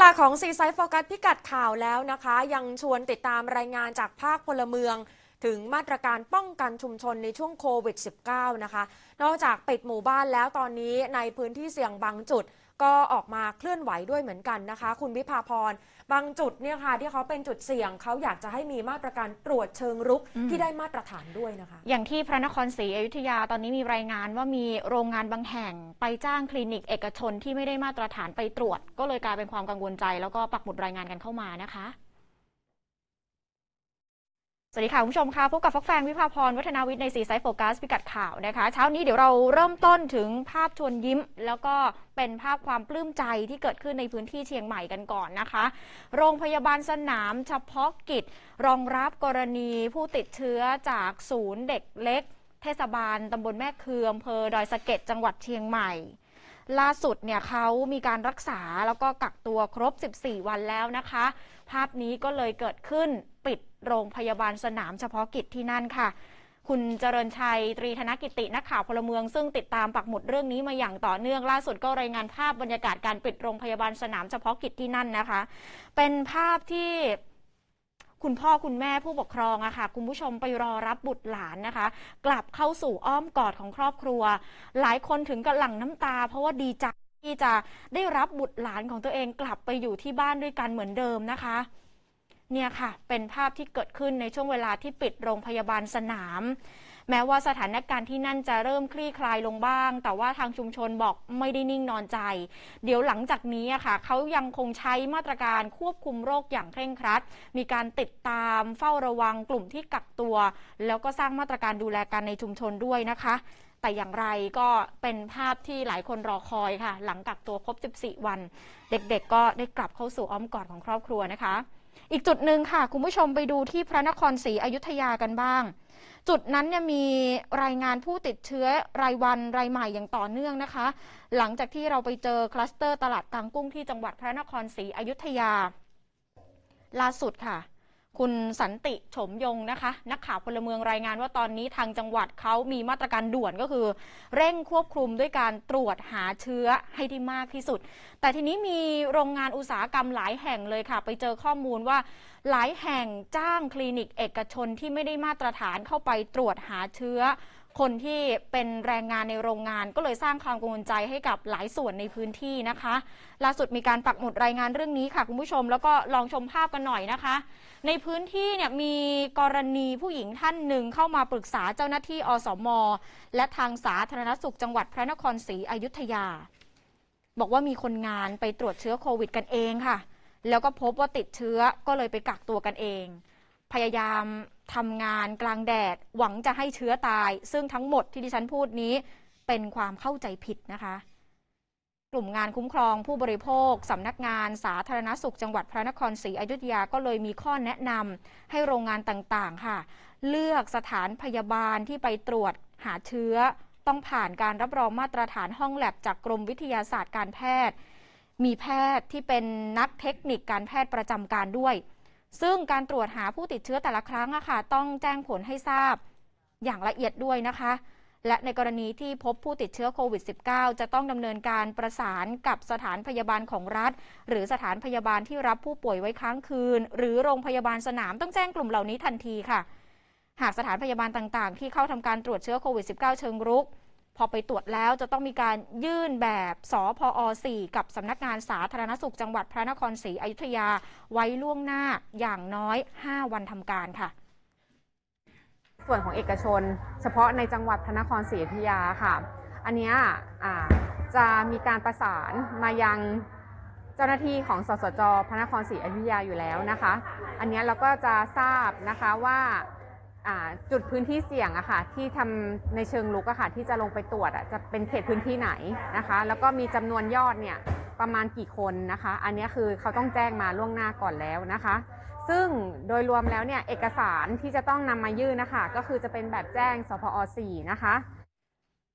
ลาของซีไซส์โฟกัสพิกัดข่าวแล้วนะคะยังชวนติดตามรายงานจากภาคพลเมืองถึงมาตรการป้องกันชุมชนในช่วงโควิด -19 นะคะนอกจากปิดหมู่บ้านแล้วตอนนี้ในพื้นที่เสี่ยงบางจุดก็ออกมาเคลื่อนไหวด้วยเหมือนกันนะคะคุณวิภาพรบางจุดเนี่ยค่ะที่เขาเป็นจุดเสี่ยงเขาอยากจะให้มีมาตรการตรวจเชิงรุกที่ได้มาตรฐานด้วยนะคะอย่างที่พระนครศรีอยุธยาตอนนี้มีรายงานว่ามีโรงงานบางแห่งไปจ้างคลินิกเอกชนที่ไม่ได้มาตรฐานไปตรวจก็เลยกลายเป็นความกังวลใจแล้วก็ปักหมุดรายงานกันเข้ามานะคะสวัสดีค่ะคุณผู้ชมค่ะพบกับแฟนวิภาพรวัฒนาวิทย์ในซีไซส์โฟกัสพิกัดข่าวนะคะเช้านี้เดี๋ยวเราเริ่มต้นถึงภาพชวนยิ้มแล้วก็เป็นภาพความปลื้มใจที่เกิดขึ้นในพื้นที่เชียงใหม่กันก่อนนะคะโรงพยาบาลสนามเฉพาะกิจรองรับกรณีผู้ติดเชื้อจากศูนย์เด็กเล็กเทศบาลตำบลแม่เคืองอำเภอดอยสะเก็ดจังหวัดเชียงใหม่ล่าสุดเนี่ยเขามีการรักษาแล้วก็กักตัวครบ14วันแล้วนะคะภาพนี้ก็เลยเกิดขึ้นปิดโรงพยาบาลสนามเฉพาะกิจที่นั่นค่ะคุณเจริญชัยตรีธนกิตินักข่าวพลเมืองซึ่งติดตามปักหมุดเรื่องนี้มาอย่างต่อเนื่องล่าสุดก็รายงานภาพบรรยากาศการปิดโรงพยาบาลสนามเฉพาะกิจที่นั่นนะคะเป็นภาพที่คุณพ่อคุณแม่ผู้ปกครองอะค่ะคุณผู้ชมไปรอรับบุตรหลานนะคะกลับเข้าสู่อ้อมกอดของครอบครัวหลายคนถึงกับหลั่งน้ำตาเพราะว่าดีใจที่จะได้รับบุตรหลานของตัวเองกลับไปอยู่ที่บ้านด้วยกันเหมือนเดิมนะคะเนี่ยค่ะเป็นภาพที่เกิดขึ้นในช่วงเวลาที่ปิดโรงพยาบาลสนามแม้ว่าสถานการณ์ที่นั่นจะเริ่มคลี่คลายลงบ้างแต่ว่าทางชุมชนบอกไม่ได้นิ่งนอนใจเดี๋ยวหลังจากนี้ค่ะเขายังคงใช้มาตรการควบคุมโรคอย่างเคร่งครัดมีการติดตามเฝ้าระวังกลุ่มที่กักตัวแล้วก็สร้างมาตรการดูแลกันในชุมชนด้วยนะคะแต่อย่างไรก็เป็นภาพที่หลายคนรอคอยค่ะหลังกักตัวครบ14วันเด็กๆก็ได้กลับเข้าสู่อ้อมกอดของครอบครัวนะคะอีกจุดหนึ่งค่ะคุณผู้ชมไปดูที่พระนครศรีอยุธยากันบ้างจุดนั้นเนี่ยมีรายงานผู้ติดเชื้อรายวันรายใหม่อย่างต่อเนื่องนะคะหลังจากที่เราไปเจอคลัสเตอร์ตลาดกลางกุ้งที่จังหวัดพระนครศรีอยุธยาล่าสุดค่ะคุณสันติโฉมยงนะคะนักข่าวพลเมืองรายงานว่าตอนนี้ทางจังหวัดเขามีมาตรการด่วนก็คือเร่งควบคุมด้วยการตรวจหาเชื้อให้ได้มากที่สุดแต่ทีนี้มีโรงงานอุตสาหกรรมหลายแห่งเลยค่ะไปเจอข้อมูลว่าหลายแห่งจ้างคลินิกเอกชนที่ไม่ได้มาตรฐานเข้าไปตรวจหาเชื้อคนที่เป็นแรงงานในโรงงานก็เลยสร้างความกังวลใจให้กับหลายส่วนในพื้นที่นะคะล่าสุดมีการปักหมุดรายงานเรื่องนี้ค่ะคุณผู้ชมแล้วก็ลองชมภาพกันหน่อยนะคะในพื้นที่เนี่ยมีกรณีผู้หญิงท่านหนึ่งเข้ามาปรึกษาเจ้าหน้าที่อสม.และทางสาธารณสุขจังหวัดพระนครศรีอยุธยาบอกว่ามีคนงานไปตรวจเชื้อโควิดกันเองค่ะแล้วก็พบว่าติดเชื้อก็เลยไปกักตัวกันเองพยายามทำงานกลางแดดหวังจะให้เชื้อตายซึ่งทั้งหมดที่ดิฉันพูดนี้เป็นความเข้าใจผิดนะคะกลุ่มงานคุ้มครองผู้บริโภคสำนักงานสาธารณสุขจังหวัดพระนครศรีอยุธยาก็เลยมีข้อแนะนำให้โรงงานต่างๆค่ะเลือกสถานพยาบาลที่ไปตรวจหาเชื้อต้องผ่านการรับรองมาตรฐานห้องแลบจากกรมวิทยาศาสตร์การแพทย์มีแพทย์ที่เป็นนักเทคนิคการแพทย์ประจำการด้วยซึ่งการตรวจหาผู้ติดเชื้อแต่ละครั้งต้องแจ้งผลให้ทราบอย่างละเอียดด้วยนะคะและในกรณีที่พบผู้ติดเชื้อโควิด -19 จะต้องดำเนินการประสานกับสถานพยาบาลของรัฐหรือสถานพยาบาลที่รับผู้ป่วยไว้ค้างคืนหรือโรงพยาบาลสนามต้องแจ้งกลุ่มเหล่านี้ทันทีค่ะหากสถานพยาบาลต่างๆที่เข้าทำการตรวจเชื้อโควิด -19 เชิงรุกพอไปตรวจแล้วจะต้องมีการยื่นแบบสพอ4กับสำนักงานสาธารณสุขจังหวัดพระนครศรีอยุธยาไว้ล่วงหน้าอย่างน้อย5วันทำการค่ะส่วนของเอกชนเฉพาะในจังหวัดพระนครศรีอยุธยาค่ะอันนี้จะมีการประสานมายังเจ้าหน้าที่ของสสจ.พระนครศรีอยุธยาอยู่แล้วนะคะอันนี้เราก็จะทราบนะคะว่าจุดพื้นที่เสี่ยงที่ทำในเชิงรุกที่จะลงไปตรวจจะเป็นเขตพื้นที่ไหนนะคะแล้วก็มีจำนวนยอดเนี่ยประมาณกี่คนนะคะอันนี้คือเขาต้องแจ้งมาล่วงหน้าก่อนแล้วนะคะซึ่งโดยรวมแล้วเนี่ยเอกสารที่จะต้องนำมายื่นนะคะก็คือจะเป็นแบบแจ้งสพอ4นะคะ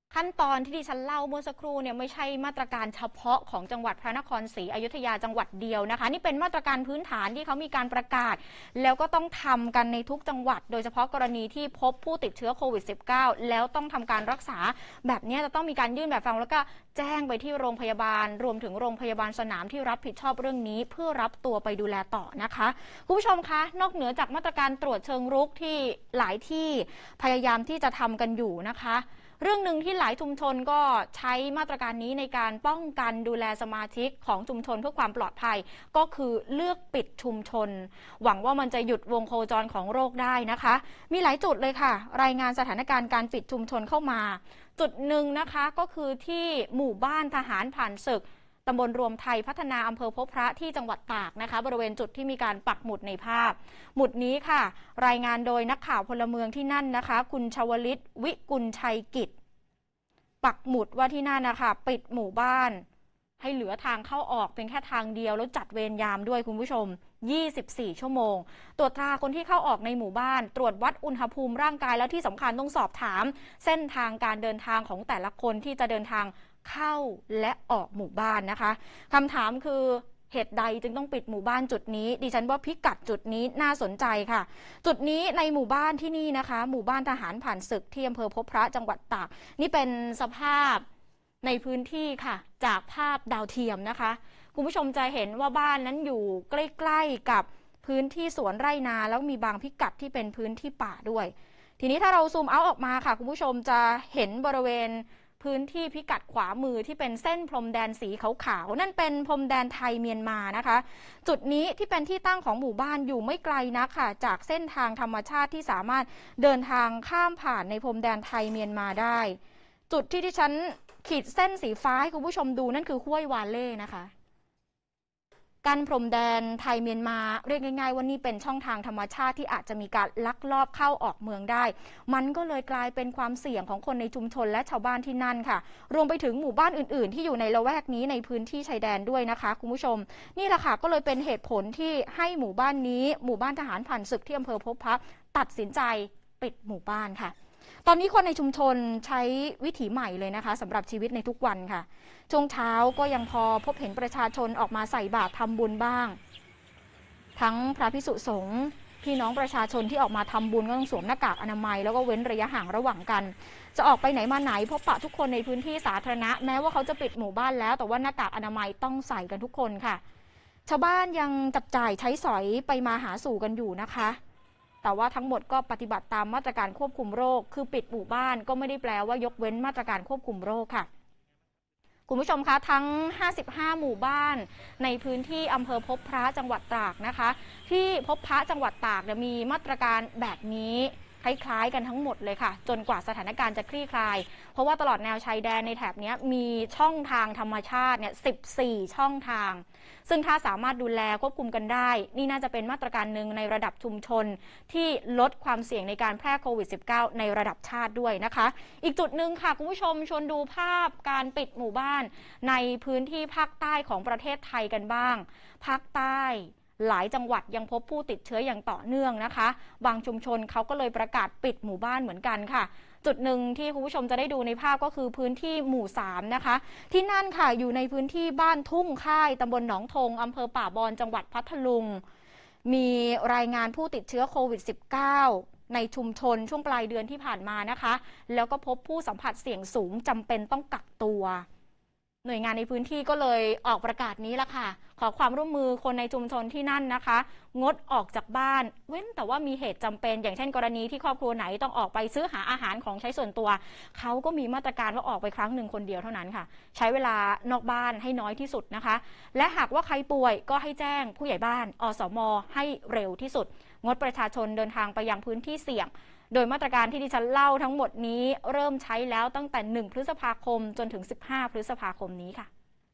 ขั้นตอนที่ดิฉันเล่าเมื่อสักครู่เนี่ยไม่ใช่มาตรการเฉพาะของจังหวัดพระนครศรีอยุธยาจังหวัดเดียวนะคะนี่เป็นมาตรการพื้นฐานที่เขามีการประกาศแล้วก็ต้องทำกันในทุกจังหวัดโดยเฉพาะกรณีที่พบผู้ติดเชื้อโควิด -19 แล้วต้องทำการรักษาแบบนี้จะต้องมีการยื่นแบบฟอร์มแล้วก็แจ้งไปที่โรงพยาบาลรวมถึงโรงพยาบาลสนามที่รับผิดชอบเรื่องนี้เพื่อรับตัวไปดูแลต่อนะคะคุณผู้ชมคะนอกเหนือจากมาตรการตรวจเชิงรุกที่หลายที่พยายามที่จะทำกันอยู่นะคะเรื่องหนึ่งที่หลายชุมชนก็ใช้มาตรการนี้ในการป้องกันดูแลสมาชิกของชุมชนเพื่อความปลอดภัยก็คือเลือกปิดชุมชนหวังว่ามันจะหยุดวงโคจรของโรคได้นะคะมีหลายจุดเลยค่ะรายงานสถานการณ์การปิดชุมชนเข้ามาจุดหนึ่งนะคะก็คือที่หมู่บ้านทหารผ่านศึกตำบลรวมไทยพัฒนาอำเภอพบพระที่จังหวัดตากนะคะบริเวณจุดที่มีการปักหมุดในภาพหมุดนี้ค่ะรายงานโดยนักข่าวพลเมืองที่นั่นนะคะคุณชวลิตวิกุลชัยกิจปักหมุดว่าที่นั่นนะคะปิดหมู่บ้านให้เหลือทางเข้าออกเป็นแค่ทางเดียวแล้วจัดเวรยามด้วยคุณผู้ชม24 ชั่วโมงตรวจตราคนที่เข้าออกในหมู่บ้านตรวจวัดอุณหภูมิร่างกายแล้วที่สำคัญต้องสอบถามเส้นทางการเดินทางของแต่ละคนที่จะเดินทางเข้าและออกหมู่บ้านนะคะคำถามคือเหตุใดจึงต้องปิดหมู่บ้านจุดนี้ดิฉันว่าพิกัดจุดนี้น่าสนใจค่ะจุดนี้ในหมู่บ้านที่นี่นะคะหมู่บ้านทหารผ่านศึกที่อำเภอพบพระจังหวัดตากนี่เป็นสภาพในพื้นที่ค่ะจากภาพดาวเทียมนะคะคุณผู้ชมจะเห็นว่าบ้านนั้นอยู่ใกล้ๆกับพื้นที่สวนไร่นาแล้วมีบางพิกัดที่เป็นพื้นที่ป่าด้วยทีนี้ถ้าเราซูมเอาออกมาค่ะคุณผู้ชมจะเห็นบริเวณพื้นที่พิกัดขวามือที่เป็นเส้นพรมแดนสีขาวๆนั่นเป็นพรมแดนไทยเมียนมานะคะจุดนี้ที่เป็นที่ตั้งของหมู่บ้านอยู่ไม่ไกลนักค่ะจากเส้นทางธรรมชาติที่สามารถเดินทางข้ามผ่านในพรมแดนไทยเมียนมาได้จุดที่ดิฉันขีดเส้นสีฟ้าให้คุณผู้ชมดูนั่นคือห้วยวาเล่นะคะกั้นพรมแดนไทยเมียนมาเรียกง่ายๆว่านี่เป็นช่องทางธรรมชาติที่อาจจะมีการลักลอบเข้าออกเมืองได้มันก็เลยกลายเป็นความเสี่ยงของคนในชุมชนและชาวบ้านที่นั่นค่ะรวมไปถึงหมู่บ้านอื่นๆที่อยู่ในละแวกนี้ในพื้นที่ชายแดนด้วยนะคะคุณผู้ชมนี่แหละค่ะก็เลยเป็นเหตุผลที่ให้หมู่บ้านนี้หมู่บ้านทหารผ่านศึกที่อำเภอพบพระตัดสินใจปิดหมู่บ้านค่ะตอนนี้คนในชุมชนใช้วิถีใหม่เลยนะคะสำหรับชีวิตในทุกวันค่ะช่วงเช้าก็ยังพอพบเห็นประชาชนออกมาใส่บาตรทำบุญบ้างทั้งพระภิกษุสงฆ์พี่น้องประชาชนที่ออกมาทำบุญก็ต้องสวมหน้ากากอนามัยแล้วก็เว้นระยะห่างระหว่างกันจะออกไปไหนมาไหนพบปะทุกคนในพื้นที่สาธารณะแม้ว่าเขาจะปิดหมู่บ้านแล้วแต่ว่าหน้ากากอนามัยต้องใส่กันทุกคนค่ะชาวบ้านยังจับจ่ายใช้สอยไปมาหาสู่กันอยู่นะคะแต่ว่าทั้งหมดก็ปฏิบัติตามมาตรการควบคุมโรคคือปิดหมู่บ้านก็ไม่ได้แปลว่ายกเว้นมาตรการควบคุมโรคค่ะคุณผู้ชมคะทั้ง55หมู่บ้านในพื้นที่อำเภอพบพระจังหวัดตากนะคะที่พบพระจังหวัดตากมีมาตรการแบบนี้คล้ายๆกันทั้งหมดเลยค่ะจนกว่าสถานการณ์จะคลี่คลายเพราะว่าตลอดแนวชายแดนในแถบนี้มีช่องทางธรรมชาติเนี่ย14ช่องทางซึ่งถ้าสามารถดูแลควบคุมกันได้นี่น่าจะเป็นมาตรการหนึ่งในระดับชุมชนที่ลดความเสี่ยงในการแพร่โควิด -19 ในระดับชาติด้วยนะคะอีกจุดหนึ่งค่ะคุณผู้ชมชวนดูภาพการปิดหมู่บ้านในพื้นที่ภาคใต้ของประเทศไทยกันบ้างภาคใต้หลายจังหวัดยังพบผู้ติดเชื้ออย่างต่อเนื่องนะคะบางชุมชนเขาก็เลยประกาศปิดหมู่บ้านเหมือนกันค่ะจุดหนึ่งที่คุณผู้ชมจะได้ดูในภาพก็คือพื้นที่หมู่3นะคะที่นั่นค่ะอยู่ในพื้นที่บ้านทุ่งค่ายตำบลหนองธงอำเภอป่าบอนจังหวัดพัทลุงมีรายงานผู้ติดเชื้อโควิด -19 ในชุมชนช่วงปลายเดือนที่ผ่านมานะคะแล้วก็พบผู้สัมผัสเสี่ยงสูงจำเป็นต้องกักตัวหน่วยงานในพื้นที่ก็เลยออกประกาศนี้ละค่ะขอความร่วมมือคนในชุมชนที่นั่นนะคะงดออกจากบ้านเว้นแต่ว่ามีเหตุจำเป็นอย่างเช่นกรณีที่ครอบครัวไหนต้องออกไปซื้อหาอาหารของใช้ส่วนตัวเขาก็มีมาตรการว่าออกไปครั้งหนึ่งคนเดียวเท่านั้นค่ะใช้เวลานอกบ้านให้น้อยที่สุดนะคะและหากว่าใครป่วยก็ให้แจ้งผู้ใหญ่บ้านอสม.ให้เร็วที่สุดงดประชาชนเดินทางไปยังพื้นที่เสี่ยงโดยมาตรการที่ดิฉันเล่าทั้งหมดนี้เริ่มใช้แล้วตั้งแต่1 พฤษภาคมจนถึง15 พฤษภาคมนี้ค่ะ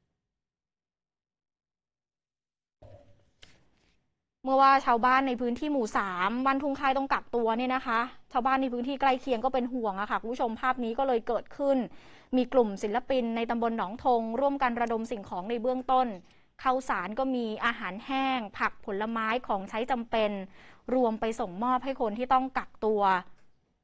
เมื่อว่าชาวบ้านในพื้นที่หมู่3บ้านทุ่งค่ายต้องกักตัวเนี่ยนะคะชาวบ้านในพื้นที่ใกล้เคียงก็เป็นห่วงอะค่ะคุณผู้ชมภาพนี้ก็เลยเกิดขึ้นมีกลุ่มศิลปินในตำบลหนองธงร่วมกันระดมสิ่งของในเบื้องต้นข้าวสารก็มีอาหารแห้งผักผลไม้ของใช้จำเป็นรวมไปส่งมอบให้คนที่ต้องกักตัว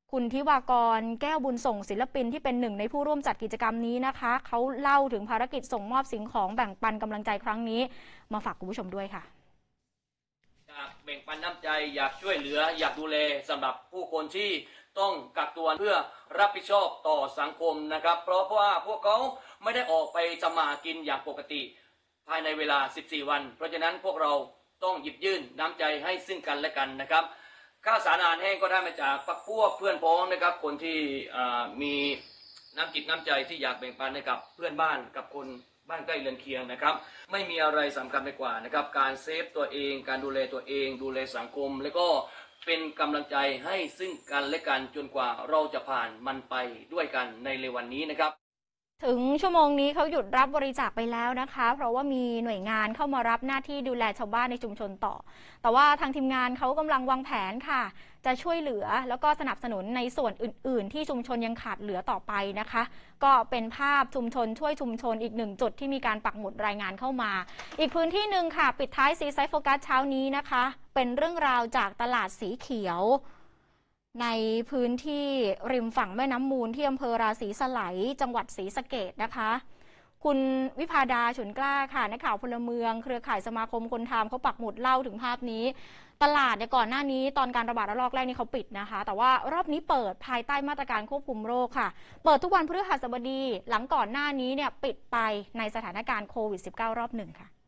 คุณทิวากรแก้วบุญส่งศิลปินที่เป็นหนึ่งในผู้ร่วมจัดกิจกรรมนี้นะคะเขาเล่าถึงภารกิจส่งมอบสิ่งของแบ่งปันกำลังใจครั้งนี้มาฝากคุณผู้ชมด้วยค่ะอยากแบ่งปันน้ำใจอยากช่วยเหลืออยากดูแลสำหรับผู้คนที่ต้องกักตัวเพื่อรับผิดชอบต่อสังคมนะครับเพราะว่าพวกเขาไม่ได้ออกไปทำมากินอย่างปกติภายในเวลา14วันเพราะฉะนั้นพวกเราต้องหยิบยื่นน้ำใจให้ซึ่งกันและกันนะครับข้าวสารอาหารแห้งก็ได้มาจากพวกเพื่อนพ้องนะครับคนที่มีน้ำจิตน้ำใจที่อยากแบ่งปันให้กับเพื่อนบ้านกับคนบ้านใกล้เรือนเคียงนะครับไม่มีอะไรสำคัญไปกว่านะครับการเซฟตัวเองการดูแลตัวเองดูแลสังคมแล้วก็เป็นกำลังใจให้ซึ่งกันและกันจนกว่าเราจะผ่านมันไปด้วยกันในเร็ววันนี้นะครับถึงชั่วโมงนี้เขาหยุดรับบริจาคไปแล้วนะคะเพราะว่ามีหน่วยงานเข้ามารับหน้าที่ดูแลชาวบ้านในชุมชนต่อแต่ว่าทางทีมงานเขากำลังวางแผนค่ะจะช่วยเหลือแล้วก็สนับสนุนในส่วนอื่นๆที่ชุมชนยังขาดเหลือต่อไปนะคะก็เป็นภาพชุมชนช่วยชุมชนอีกหนึ่งจุดที่มีการปักหมุดรายงานเข้ามาอีกพื้นที่หนึ่งค่ะปิดท้ายซีไซด์โฟกัสเช้านี้นะคะเป็นเรื่องราวจากตลาดสีเขียวในพื้นที่ริมฝั่งแม่น้ำมูลที่อำเภอราศีสไลยจังหวัดศรีสะเกษนะคะคุณวิภาดาฉุนกล้าค่ะนักข่าวพลเมืองเครือข่ายสมาคมคนทำเขาปักหมุดเล่าถึงภาพนี้ตลาดเนี่ยก่อนหน้านี้ตอนการระบาดระลอกแรกนี่เขาปิดนะคะแต่ว่ารอบนี้เปิดภายใต้มาตรการควบคุมโรคค่ะเปิดทุกวันพฤหัสบดีหลังก่อนหน้านี้เนี่ยปิดไปในสถานการณ์โควิด -19 รอบหนึ่งค่ะ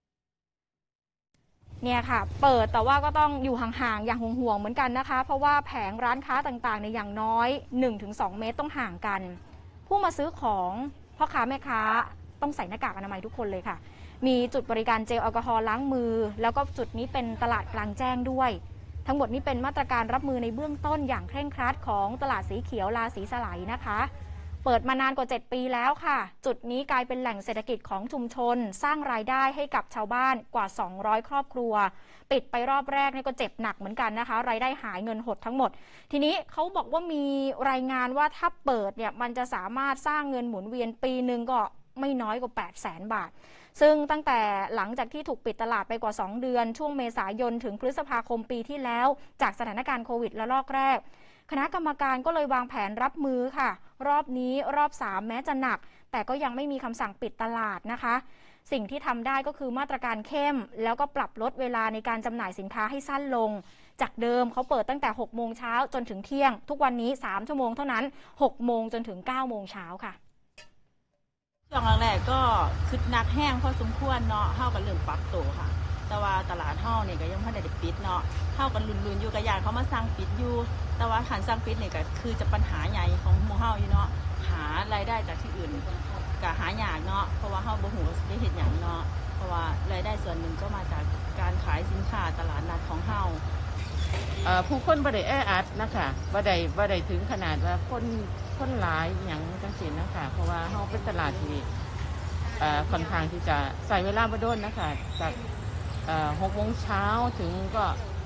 เนี่ยค่ะเปิดแต่ว่าก็ต้องอยู่ห่างๆอย่างห่วงๆเหมือนกันนะคะเพราะว่าแผงร้านค้าต่างๆในอย่างน้อย 1-2 เมตรต้องห่างกันผู้มาซื้อของพ่อค้าแม่ค้าต้องใส่หน้ากากอนามัยทุกคนเลยค่ะมีจุดบริการเจลแอลกอฮอล์ล้างมือแล้วก็จุดนี้เป็นตลาดกลางแจ้งด้วยทั้งหมดนี้เป็นมาตรการรับมือในเบื้องต้นอย่างเคร่งครัดของตลาดสีเขียวราศีสไลยนะคะเปิดมานานกว่า7 ปีแล้วค่ะจุดนี้กลายเป็นแหล่งเศรษฐกิจของชุมชนสร้างรายได้ให้กับชาวบ้านกว่า200ครอบครัวปิดไปรอบแรกนี่ก็เจ็บหนักเหมือนกันนะคะรายได้หายเงินหดทั้งหมดทีนี้เขาบอกว่ามีรายงานว่าถ้าเปิดเนี่ยมันจะสามารถสร้างเงินหมุนเวียนปีนึงก็ไม่น้อยกว่า800,000 บาทซึ่งตั้งแต่หลังจากที่ถูกปิดตลาดไปกว่า2 เดือนช่วงเมษายนถึงพฤษภาคมปีที่แล้วจากสถานการณ์โควิดระลอกแรกคณะกรรมการก็เลยวางแผนรับมือค่ะรอบนี้รอบ3แม้จะหนักแต่ก็ยังไม่มีคำสั่งปิดตลาดนะคะสิ่งที่ทำได้ก็คือมาตรการเข้มแล้วก็ปรับลดเวลาในการจำหน่ายสินค้าให้สั้นลงจากเดิมเขาเปิดตั้งแต่6 โมงเช้าจนถึงเที่ยงทุกวันนี้3 ชั่วโมงเท่านั้น6 โมงจนถึง9 โมงเช้าค่ะช่วงแรกๆก็คึดนักแห้งพอสมควรเนาะเท่ากับเรื่องปรับตัวค่ะแต่ว่าตลาดเท่าเนี่ยก็ยังไม่ได้ปิดเนาะเท่ากันลุนๆอยู่กับยานเขามาสั่งปิดอยู่แต่ว่าหันสั่งปิดเนี่ยก็คือจะปัญหาใหญ่ของหมู่เฮาอยู่เนาะหารายได้จากที่อื่นก็หายากเนาะเพราะว่าเฮาบ่ฮู้ว่าสิได้เฮ็ดหยังเนาะเพราะว่ารายได้ส่วนหนึ่งก็มาจากการขายสินค้าตลาดนัดของเฮาผู้คนบ่ได้แออัดนะคะบ่ได้ถึงขนาดว่าคนหลายอย่างจังซี่นะคะเพราะว่าเฮาเป็นตลาดที่ค่อนข้างที่จะใส่เวลาบ่โดนนะคะจาก6 โมงเช้าถึงก็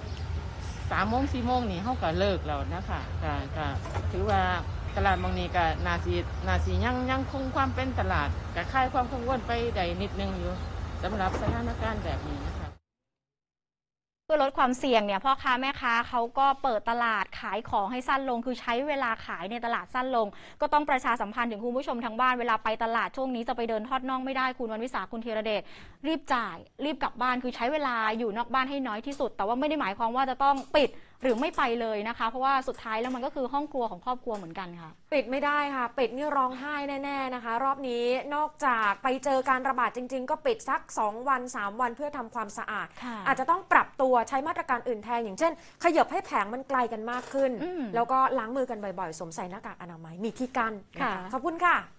3 โมง 4 โมงนี่เฮาก็เลิกแล้วนะคะก็ถือว่าตลาดบางนี้ก็น่าสิยังคงความเป็นตลาดก็คลายความกังวลไปได้นิดนึงอยู่สำหรับสถานการณ์แบบนี้นะคะเพื่อลดความเสี่ยงเนี่ยพ่อค้าแม่ค้าเขาก็เปิดตลาดขายของให้สั้นลงคือใช้เวลาขายในตลาดสั้นลงก็ต้องประชาสัมพันธ์ถึงคุณผู้ชมทางบ้านเวลาไปตลาดช่วงนี้จะไปเดินทอดน่องไม่ได้คุณวันวิสาคุณธีรเดชรีบจ่ายรีบกลับบ้านคือใช้เวลาอยู่นอกบ้านให้น้อยที่สุดแต่ว่าไม่ได้หมายความว่าจะต้องปิดหรือไม่ไปเลยนะคะเพราะว่าสุดท้ายแล้วมันก็คือห้องครัวของครอบครัวเหมือนกันค่ะปิดไม่ได้ค่ะปิดนี่ร้องไห้แน่ๆนะคะรอบนี้นอกจากไปเจอการระบาดจริงๆก็ปิดสัก2 วัน 3 วันเพื่อทำความสะอาดอาจจะต้องปรับตัวใช้มาตรการอื่นแทนอย่างเช่นขยับให้แผงมันไกลกันมากขึ้นแล้วก็ล้างมือกันบ่อยๆสวมใส่หน้ากากอนามัยมีที่กั้นขอบคุณค่ะ